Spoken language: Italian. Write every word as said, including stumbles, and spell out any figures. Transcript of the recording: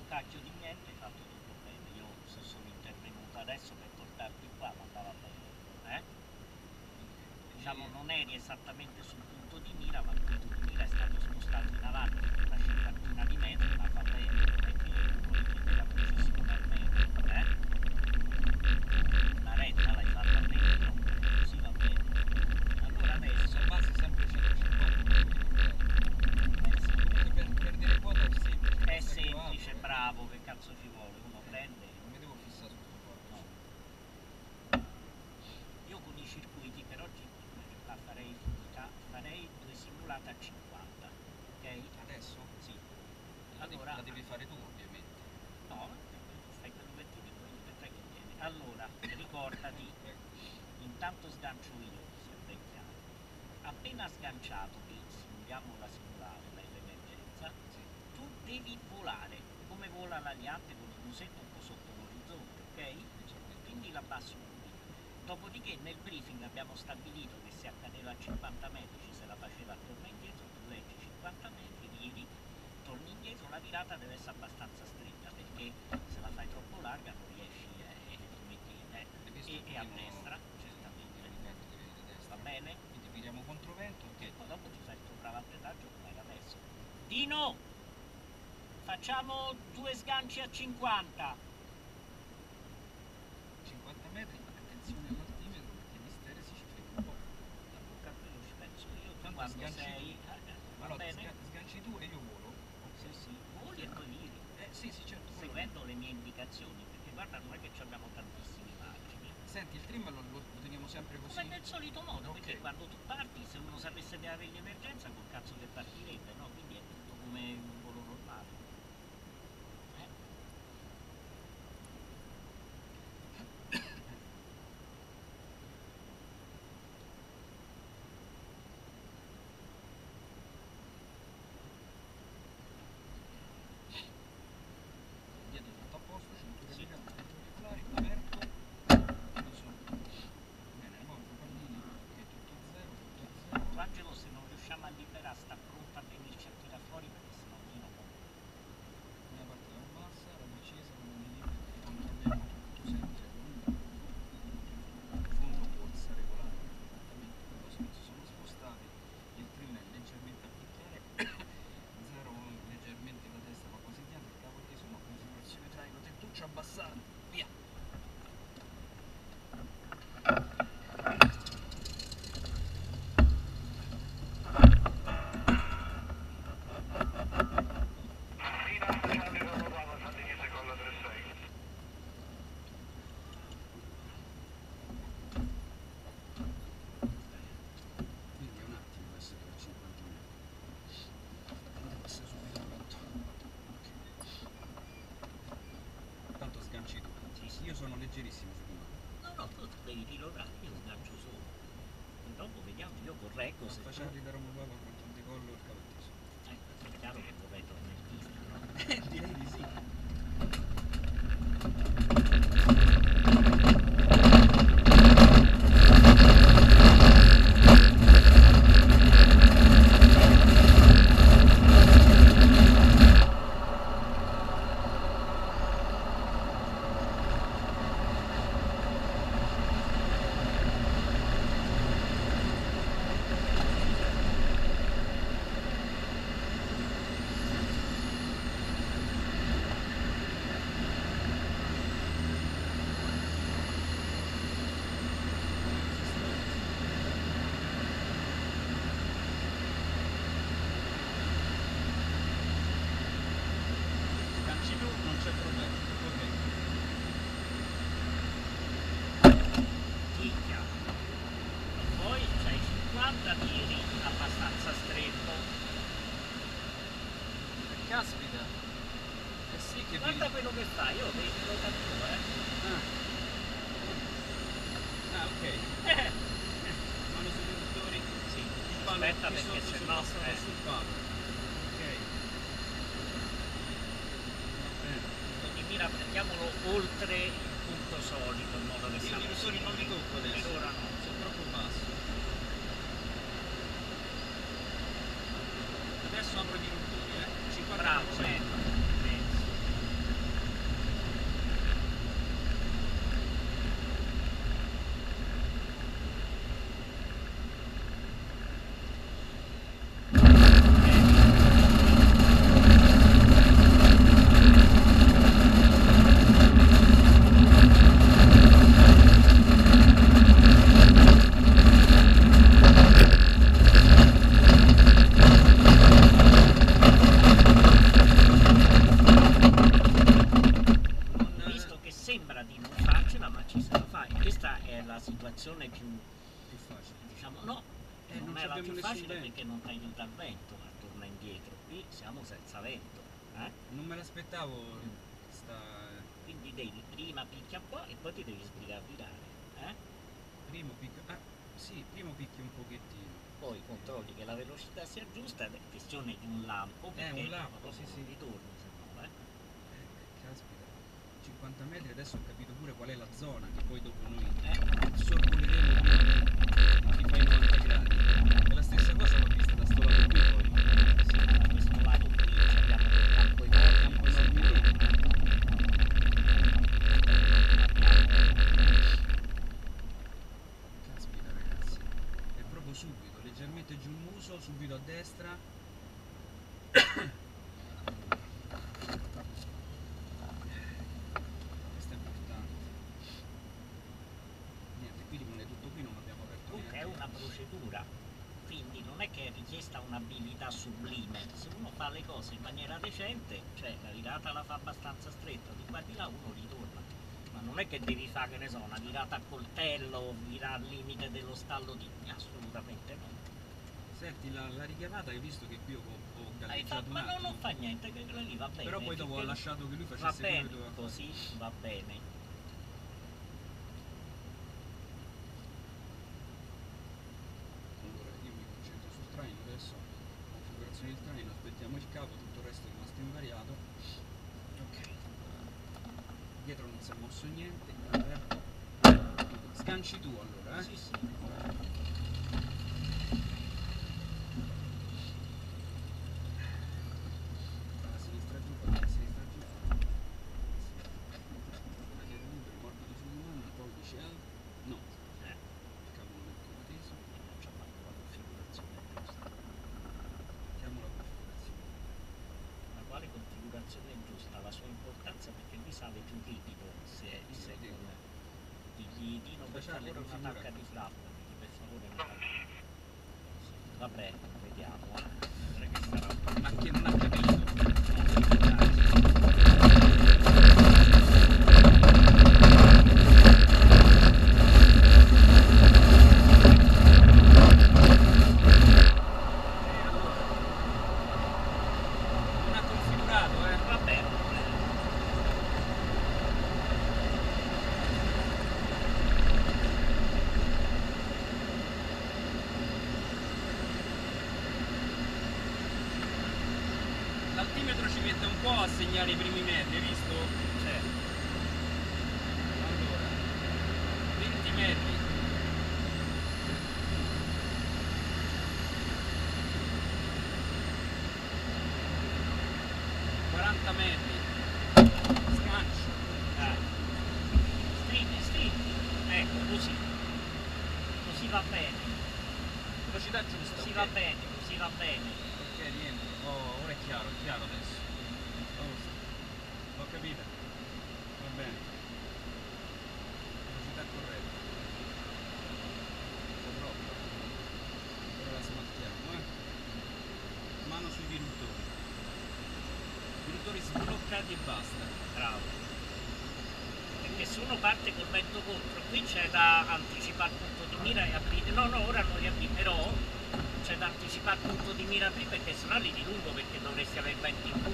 cacchio di niente, hai fatto tutto bene. Io se sono intervenuto adesso per portarti qua, ma andava bene. Eh? Diciamo non eri esattamente sul punto di mira, ma il punto di mira è stato spostato in avanti per una cinquantina di metri, ma va bene, non è che vuoi che la precisione al metro, eh? Una retta l'hai fatta a metro, così va bene. Allora adesso base sempre centocinquanta. eh sì, Per perdere quota è semplice. è semplice, bravo, che cazzo ci vuole? Uno prende. Non mi devo fissare su questo qua. No. Io con i circuiti per oggi la farei finita, farei due simulate a cinquanta, ok? Adesso? Sì. La devi, Allora, la devi fare tu ovviamente. no, stai quello che ti dico io, che fai che viene. Allora, ricordati, intanto sgancio io, sia ben chiaro. Appena sganciato, che simuliamo la simulare, l'emergenza, Sì. tu devi volare, come vola l'aliante con il musetto un po' sotto l'orizzonte, ok? Quindi la abbassi un pochino. Dopodiché nel briefing abbiamo stabilito che se accadeva a cinquanta metri ci se la faceva torno e indietro, tu leggi cinquanta metri, viri, torni indietro, la virata deve essere abbastanza stretta perché se la fai troppo larga non riesci eh, e ti metti eh, e, e a destra, certamente. Va bene? Quindi viriamo controvento. E poi dopo ti fai il tuo bravo atterraggio come era adesso. Dino! Facciamo due sganci a cinquanta. cinquanta metri, attenzione all'altimetro perché gli steresi ci frega un po'. A quello ci penso io, tu Tanto quando sganci sei... tu. eh, va Allora, bene? sga- sganci tu e io volo. Sì, sì, voli e poi viri. Eh sì, sì, certo. quello- Seguendo le mie indicazioni, perché guarda non è che ci abbiamo tantissime margini. Senti, il trim lo, lo- lo teniamo sempre così? Come nel solito modo, Ok. perché quando tu parti, se uno sapesse di avere l'emergenza, col cazzo che partirebbe, no? Quindi è tutto come un volo normale. Eh? Dietro tutto a posto, cintura Sì. di gamma, auricolari, aperto. Chiuso. Bene, muovo pallini, che è tutto a zero, tutto a zero. Tu Angelo se non riusciamo a liberare sta pronta a venirci a tirare fuori perché sennò Dino muore. Una parte la bassa, la decisa, con un millimetro, controlliamo tutto sempre. Fondo corsa regolare, esattamente, però se non si sono spostati, il trim è leggermente a picchiare, zero leggermente la testa ma quasi dietro, il capo teso ma considerazione traino, tettuccio abbassato, via! Quindi è un attimo essere a cinquanta metri. Devo essere subito pronto. Ok. Tanto sganci tu. Sì, sì. Io sono leggerissimo secondo me. No, no, tu devi rilevare, io sgancio solo. E dopo vediamo, io correggo Non se tu... facciamo da Romulo contro il decollo e il capo teso. Eh, è chiaro che vorrei tornare in pista, no? Direi di sì. Sganci tu, non c'è problema. Ok. Picchia. E poi c'hai cinquanta tiri abbastanza stretto. Caspita. Eh sì che Guarda vi... quello che fai, io vedi lo faccio, eh. Ah. Ah, ok. Eh, Mano sui conduttori. sì, Il palo aspetta qui perché sotto se sul no... passato Eh. sul palo. Ok. Va bene. Quindi mira, prendiamolo oltre il punto solito in modo che Io siamo i ristori non li tocco per adesso. ora no. Sono troppo bassi. Adesso apro i dirutori, eh. cinquanta Bravo, per cento. bello. vento a tornare indietro, qui siamo senza vento, eh? Non me l'aspettavo, sta... Quindi devi prima picchia un po' e poi ti devi sbrigare a virare, eh? Primo picchio... Ah, sì, primo picchio un pochettino. Poi controlli che la velocità sia giusta, è questione di un lampo, Eh, perché un lampo, dopo sì, non sì. ritorni, se no, eh? Eh, caspita. cinquanta metri, adesso ho capito pure qual è la zona che poi dopo noi Eh? sorvoleremo prima di chi fa i novanta gradi. E la stessa cosa l'ho vista da sto lato qui poi. Sì, da questo lato qui abbiamo quel campo enorme, Campo enorme lì. Caspita ragazzi. È proprio subito, leggermente giù il muso, subito a destra. Questo è importante. Niente, qui rimane tutto qui, non abbiamo aperto comunque è neanche. una procedura, quindi non è che è richiesta un'abilità sublime, se uno fa le cose in maniera decente, cioè la virata la fa abbastanza stretta, di qua di là uno ritorna, ma non è che devi fare, che ne so, una virata a coltello, virare al limite dello stallo di... assolutamente no. Senti, la, la richiamata hai visto che qui ho, ho Hai galleggiato fatto, un ma no, attimo. non fa niente, che quello lì va bene. Però poi dopo ho finché- lasciato che lui Va facesse quello bene, che doveva fare. così va bene. Allora io mi concentro sul traino adesso, configurazione del traino, aspettiamo il cavo, tutto il resto è rimasto invariato. Ok. Dietro non si è mosso niente, aperto. Sganci tu allora, eh? Sì, sì. Dalla sinistra giù, dalla sinistra giù. La chiave libera, morbido sulle mani, poi dice ah, no, Eh, il cavo non è ancora teso. non c'è manco la configurazione giusta. Mettiamo la configurazione. Ma quale configurazione è giusta? La sua importanza, perché qui sale più ripido se, se Sì, con... Digli Dino per Speciale, favore una configura. tacca di flap, digli per favore una tacca. Sì. Vabbè, vediamo, eh. Vedrai che sarà un Ma che non ha capito? Non ha configurato, eh? Va bene. L'altimetro ci mette un po' a segnare i primi metri, hai visto? Cioè, Allora, venti metri. quaranta metri. Sgancio. eh. Stringi, stringi. Ecco, così. Così va bene. Velocità giusta. Così ok. va bene, così va bene. Ok, niente. Oh, ora è chiaro, è chiaro adesso. Oh, l'ho capito. Va bene. Velocità corretta. Un po' troppo. Ora la smaltiamo, eh. Mano sui diruttori. Diruttori sbloccati e basta. Bravo. Perché se uno parte col vento contro, qui c'è da anticipare il punto di mira e aprire. No, no, ora non riapri, però c'è da anticipare il punto di mira aprire, perché sennò li dilungo, perché dovresti avere il vento in